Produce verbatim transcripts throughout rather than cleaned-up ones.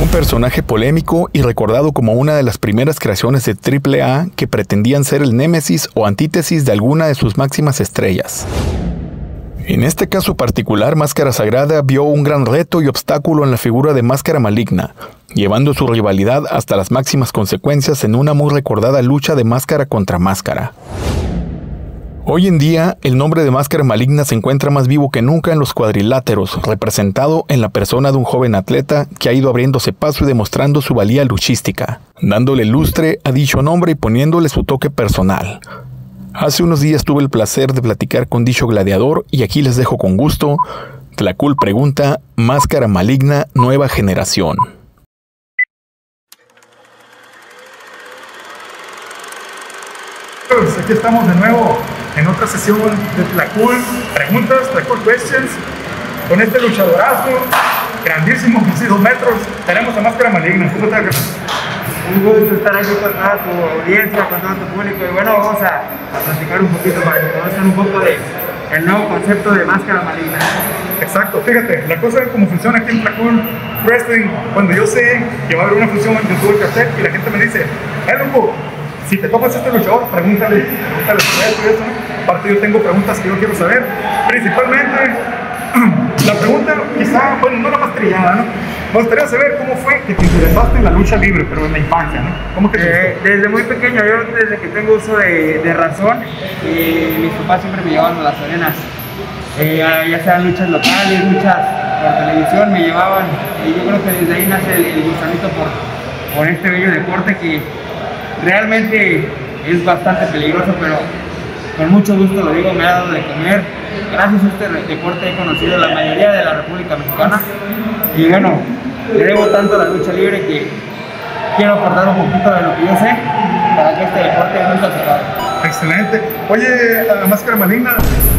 personaje polémico y recordado como una de las primeras creaciones de triple A que pretendían ser el némesis o antítesis de alguna de sus máximas estrellas. En este caso particular, Máscara Sagrada vio un gran reto y obstáculo en la figura de Máscara Maligna, llevando su rivalidad hasta las máximas consecuencias en una muy recordada lucha de máscara contra máscara. Hoy en día, el nombre de Máscara Maligna se encuentra más vivo que nunca en los cuadriláteros, representado en la persona de un joven atleta que ha ido abriéndose paso y demostrando su valía luchística, dándole lustre a dicho nombre y poniéndole su toque personal. Hace unos días tuve el placer de platicar con dicho gladiador y aquí les dejo con gusto Tlacul pregunta, Máscara Maligna nueva generación. Pues aquí estamos de nuevo en otra sesión de Tlacul preguntas, Tlacul questions, con este luchadorazo grandísimo, casi dos metros. Tenemos a Máscara Maligna. ¿Cómo estás? Un gusto estar aquí con toda tu audiencia, con todo tu público, y bueno, vamos a, a platicar un poquito para que conozcan un poco de el nuevo concepto de Máscara Maligna. Exacto, fíjate, la cosa es como funciona aquí en Tlacul Wrestling. Cuando yo sé que va a haber una función, yo subo el cassette y la gente me dice, hey Lumbo, si te topas este luchador, pregúntale, pregúntale sobre esto y esto, ¿no? Aparte yo tengo preguntas que yo quiero saber, principalmente la pregunta quizá, bueno, no la más trillada, ¿no? Me gustaría saber cómo fue que te interesaste en la lucha libre, pero en la infancia, ¿no? ¿Cómo que te eh, Desde muy pequeño, yo desde que tengo uso de, de razón, eh, mis papás siempre me llevaban a las arenas, eh, ya sean luchas locales, luchas por televisión, me llevaban, y yo creo que desde ahí nace el, el gusanito por, por este bello deporte que realmente es bastante peligroso, pero con mucho gusto lo digo, me ha dado de comer. Gracias a este deporte he conocido a la mayoría de la República Mexicana y bueno, le debo tanto a la lucha libre que quiero aportar un poquito de lo que yo sé para que este deporte nunca se acabe. Excelente. Oye, la Máscara Maligna,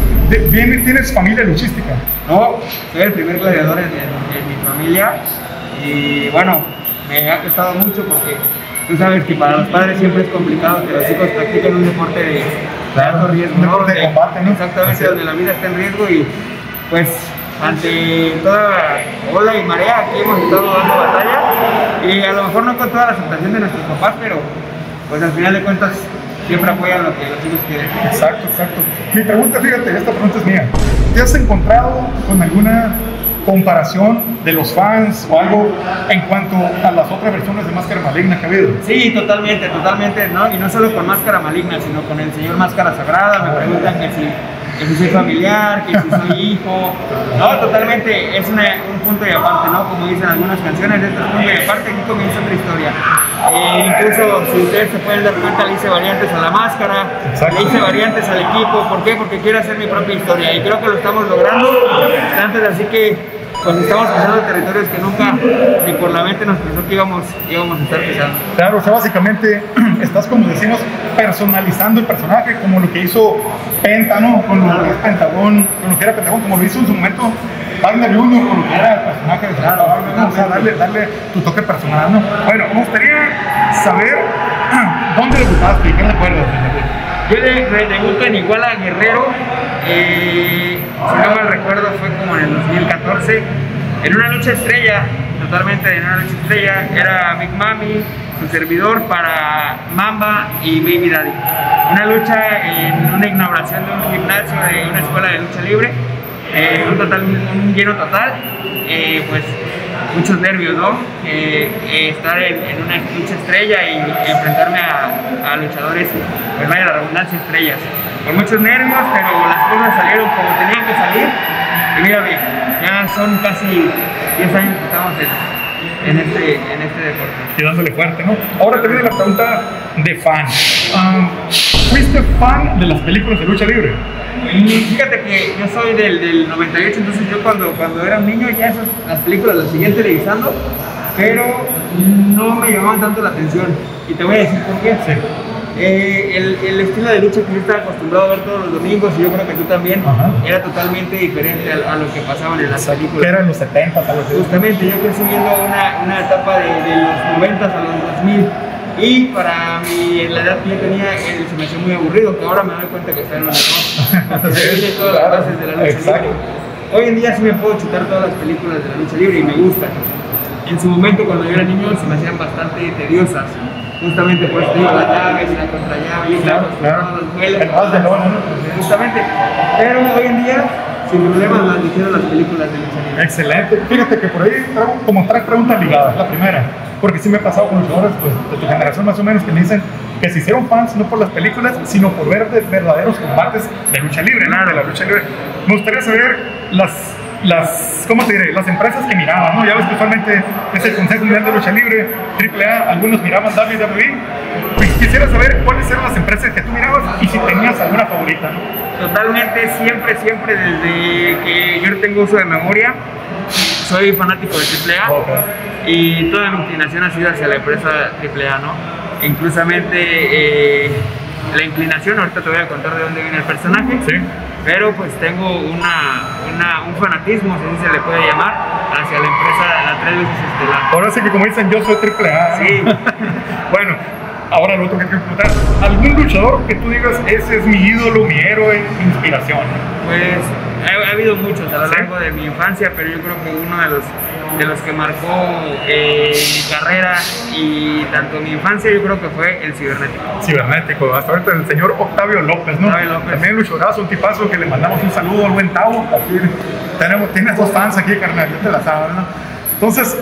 ¿tienes familia luchística? No, soy el primer gladiador en, en, en mi familia y bueno, me ha costado mucho porque tú sabes que para los padres siempre es complicado que los hijos practiquen un deporte de, de alto riesgo, un deporte de combate, ¿no? Exactamente, donde la vida está en riesgo y pues ante toda ola y marea aquí hemos estado dando batalla y a lo mejor no con toda la aceptación de nuestros papás, pero pues al final de cuentas siempre apoyan lo que los hijos quieren. Exacto, exacto. Mi pregunta, fíjate, esta pregunta es mía. ¿Te has encontrado con alguna comparación de los fans o algo en cuanto a las otras versiones de Máscara Maligna que ha habido? Sí, totalmente, totalmente, ¿no? Y no solo con Máscara Maligna, sino con el señor Máscara Sagrada. Me preguntan que si, que si soy familiar, que si soy hijo. No, totalmente, es una, un punto y aparte, ¿no? Como dicen algunas canciones, este es un punto y aparte, aquí comienza otra historia. Eh, incluso, si ustedes se pueden dar cuenta, le hice variantes a la máscara, exacto, le hice variantes al equipo. ¿Por qué? Porque quiero hacer mi propia historia y creo que lo estamos logrando. Antes, así que pues estamos pisando territorios que nunca ni por la mente nos pensó que íbamos, íbamos a estar pisando. Claro, o sea, básicamente estás, como decimos, personalizando el personaje, como lo que hizo Penta, ¿no? Con lo que es Pentagón, con lo que era Pentagón, como lo hizo en su momento Wagner junior, con lo que era el personaje de claro, ¿no? O sea, darle, darle tu toque personal, ¿no? Bueno, me gustaría saber dónde debutaste y qué recuerdas. Yo debuto en Iguala Guerrero, eh, si no mal recuerdo fue como en el dos mil catorce, en una lucha estrella, totalmente en una lucha estrella, era Big Mami, su servidor para Mamba y Baby Daddy. Una lucha en una inauguración de un gimnasio de una escuela de lucha libre, eh, un, total, un lleno total, eh, pues muchos nervios, ¿no? Eh, eh, estar en, en una lucha estrella y enfrentarme a, a luchadores, pues vaya la redundancia, estrellas. Con muchos nervios, pero las cosas salieron como tenían que salir. Y mira bien, ya son casi diez años que estamos en, en, este, en este deporte. Y dándole fuerte, ¿no? Ahora te viene la pregunta de fan. Um, ¿Fuiste fan de las películas de lucha libre? Y fíjate que yo soy del, del noventa y ocho, entonces yo cuando, cuando era un niño ya esas, las películas las seguía televisando, pero no me llamaban tanto la atención. Y te voy a decir por qué. Sí. Eh, el, el estilo de lucha que yo estaba acostumbrado a ver todos los domingos, y yo creo que tú también, ajá, era totalmente diferente a, a lo que pasaban en las películas. Que eran los setentas a los Justamente, yo crecí viendo una, una etapa de, de los noventas a los dos mil. Y para mí, en la edad que yo tenía, eh, se me hacía muy aburrido, que ahora me doy cuenta que está en una etapa. Porque sí, de todas las bases de la lucha libre. Hoy en día sí me puedo chutar todas las películas de la lucha libre y me gustan. en su momento cuando yo era niño se me hacían bastante tediosas. Justamente por eso te digo, las llaves, la contrallave, Claro, claro. los duelos, El más de lona, ¿no? justamente. Pero hoy en día, sin problemas, me han dicho las películas de lucha libre. Excelente. Fíjate que por ahí traigo como tres preguntas ligadas. La primera, porque sí me he pasado con luchadores pues, de tu generación más o menos que me dicen que se hicieron fans no por las películas, sino por ver de verdaderos combates de lucha libre, ¿no? De la lucha libre. Me gustaría saber las, las, ¿cómo te diré? Las empresas que miraban, ¿no? Ya ves que usualmente es el Consejo Mundial de Lucha Libre, triple A, algunos miraban W W E. Pues quisiera saber cuáles eran las empresas que tú mirabas y si tenías alguna favorita, ¿no? Totalmente, siempre, siempre, desde que yo tengo uso de memoria, soy fanático de triple A. Okay. Y toda mi inclinación ha sido hacia la empresa triple A, ¿no? Inclusamente eh, la inclinación, ahorita te voy a contar de dónde viene el personaje, Sí. pero pues tengo una, una, un fanatismo, si así se le puede llamar, hacia la empresa, la tres veces estelar. Ahora sí que como dicen, yo soy triple A. Sí. Bueno, ahora lo otro que quiero preguntar, ¿algún luchador que tú digas, ese es mi ídolo, mi héroe, mi inspiración? Pues ha, ha habido muchos a lo ¿Sí? largo de mi infancia, pero yo creo que uno de los, de los que marcó eh, mi carrera y tanto mi infancia, yo creo que fue el cibernético. Cibernético, hasta ahorita el señor Octavio López, ¿no? Octavio López. También luchadorazo, un tipazo que le mandamos un saludo al buen Tavo. Así, tenemos, tienes dos fans aquí, carnal, ya te la sabes, ¿no? Entonces,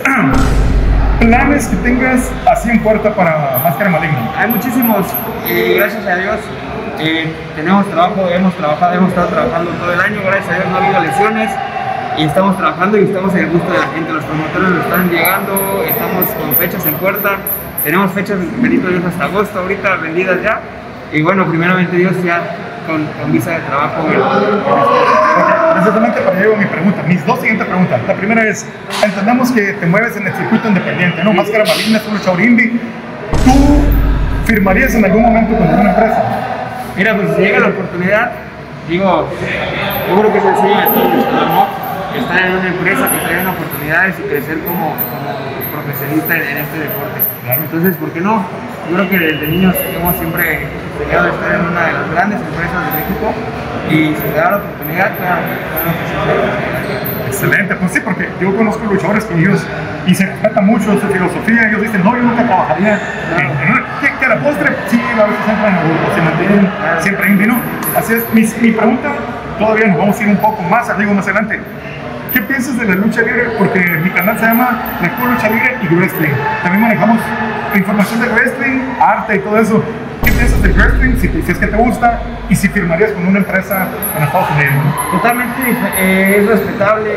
planes que tengas así en puerta para Máscara Maligna. Hay muchísimos, eh, gracias a Dios, eh, tenemos trabajo, hemos trabajado, hemos estado trabajando todo el año, gracias a Dios no ha habido lesiones y estamos trabajando y estamos en el gusto de la gente, los promotores nos están llegando, estamos con fechas en puerta, tenemos fechas, bendito Dios, hasta agosto ahorita vendidas ya y bueno, primeramente Dios ya con, con visa de trabajo. En, en este. Precisamente para ello mi pregunta, mis dos siguientes preguntas. La primera es, entendemos que te mueves en el circuito independiente, ¿no? Máscara Maligna es un luchador indie. ¿Tú firmarías en algún momento con alguna empresa? Mira, pues si llega la oportunidad, digo, yo creo que es el sueño de todo luchador, ¿no? Estar en una empresa que te den oportunidades y crecer como, como profesionista en, en este deporte. Claro. Entonces, ¿por qué no? Yo creo que desde niños hemos siempre soñado estar en una de las grandes empresas de México y si se da la oportunidad, claro, claro que sí. Excelente, pues sí, porque yo conozco luchadores que ellos, y se respeta mucho su filosofía, ellos dicen, no, yo nunca trabajaría Claro. en, en una- que, que a la postre, sí, a veces entran en el grupo, se mantienen Claro. siempre indie, ¿no? Así es, mi, mi pregunta, todavía nos vamos a ir un poco más arriba, más adelante. ¿Qué piensas de la lucha libre? Porque mi canal se llama Recuerdo Lucha Libre y Wrestling. También manejamos información de wrestling, arte y todo eso. ¿Qué piensas del wrestling? Si, si es que te gusta y si firmarías con una empresa en Estados Unidos. Totalmente eh, es respetable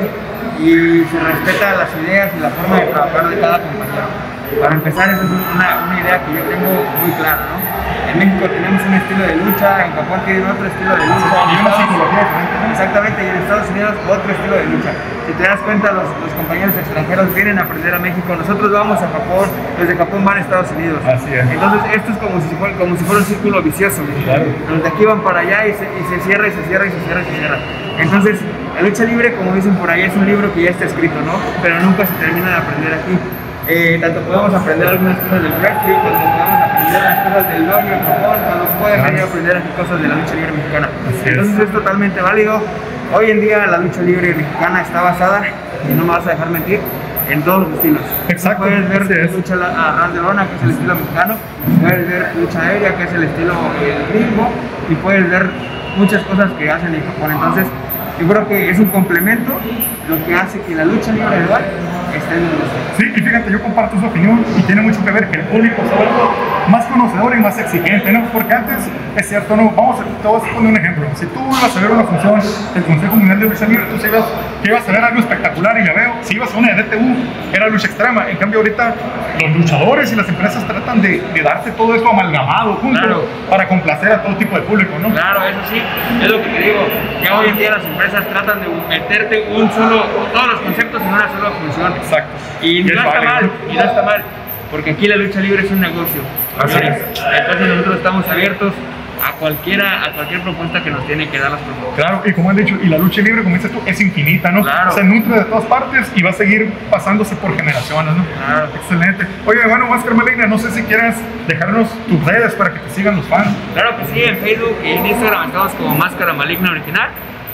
y se respeta las ideas y la forma de trabajar de cada compañero. Para empezar, esa es una, una idea que yo tengo muy clara, ¿no? En México tenemos un estilo de lucha, en Japón tienen otro estilo de lucha, en Y una Estados- psicología diferente, ¿no? exactamente, y en Estados Unidos otro estilo de lucha. Si te das cuenta, los, los compañeros extranjeros vienen a aprender a México, nosotros vamos a Japón, los de Japón van a Estados Unidos. Así es. Entonces esto es como si fuera, como si fuera un círculo vicioso. Claro. Los de aquí van para allá y se, y se cierra y se cierra y se cierra y se cierra. Entonces, la lucha libre, como dicen por ahí, es un libro que ya está escrito, ¿no? Pero nunca se termina de aprender aquí. Eh, tanto podemos aprender algunas cosas del wrestling, como podemos aprender las cosas del dojo en Japón, cuando pueden venir a aprender aquí cosas de la lucha libre mexicana. Así es. Entonces es totalmente válido. Hoy en día la lucha libre mexicana está basada, y no me vas a dejar mentir, en todos los estilos. Exacto, Puedes ver así es. lucha la- a ras de lona, que es el estilo mexicano, puedes ver lucha aérea, que es el estilo eh, gringo, y puedes ver muchas cosas que hacen en Japón. Entonces, yo creo que es un complemento lo que hace que la lucha libre de hoy esté en el mundo. Sí, y fíjate, yo comparto su opinión y tiene mucho que ver que el público se vuelve más conocedor y más exigente, ¿no? Porque antes, es cierto, ¿no? Vamos a, te voy a poner un ejemplo. Si tú ibas a ver una función del Consejo Mundial de Lucha Libre, tú sí ibas, que ibas a ver algo espectacular y ya veo, si ibas a una de D T U, era lucha extrema. En cambio, ahorita los luchadores y las empresas tratan de, de darte todo esto amalgamado junto Claro. para complacer a todo tipo de público, ¿no? Claro, eso sí, es lo que te digo. Ya hoy en día las empresas tratan de meterte un solo, todos los conceptos en una sola función. Exacto. Y es no está válido. mal, y no está mal, porque aquí la lucha libre es un negocio. Así señores. es. Entonces nosotros estamos abiertos a cualquiera, a cualquier propuesta que nos tienen que dar las promotores. Claro, y como han dicho, y la lucha libre, como dices tú, es infinita, ¿no? Claro. Se nutre de todas partes y va a seguir pasándose por generaciones, ¿no? Claro. Excelente. Oye, hermano Máscara Maligna, no sé si quieras dejarnos tus redes para que te sigan los fans. Claro que sí, en Facebook y en Instagram estamos como Máscara Maligna Original.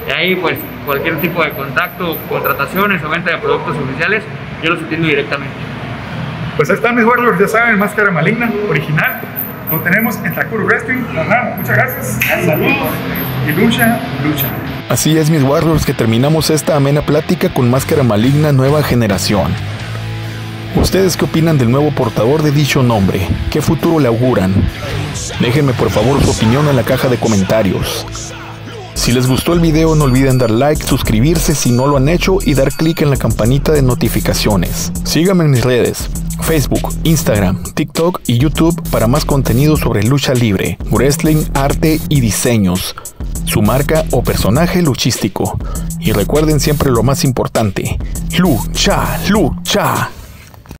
Y ahí pues cualquier tipo de contacto, contrataciones o venta de productos oficiales, yo los atiendo directamente. Pues ahí están mis Warlords, ya saben, Máscara Maligna, original. Lo tenemos en Takuru Wrestling. Nada, muchas gracias. Saludos y lucha, lucha. Así es, mis Warlords, que terminamos esta amena plática con Máscara Maligna Nueva Generación. ¿Ustedes qué opinan del nuevo portador de dicho nombre? ¿Qué futuro le auguran? Déjenme por favor su opinión en la caja de comentarios. Si les gustó el video, no olviden dar like, suscribirse si no lo han hecho y dar clic en la campanita de notificaciones. Síganme en mis redes, Facebook, Instagram, TikTok y YouTube para más contenido sobre lucha libre, wrestling, arte y diseños, su marca o personaje luchístico. Y recuerden siempre lo más importante, lucha, lucha.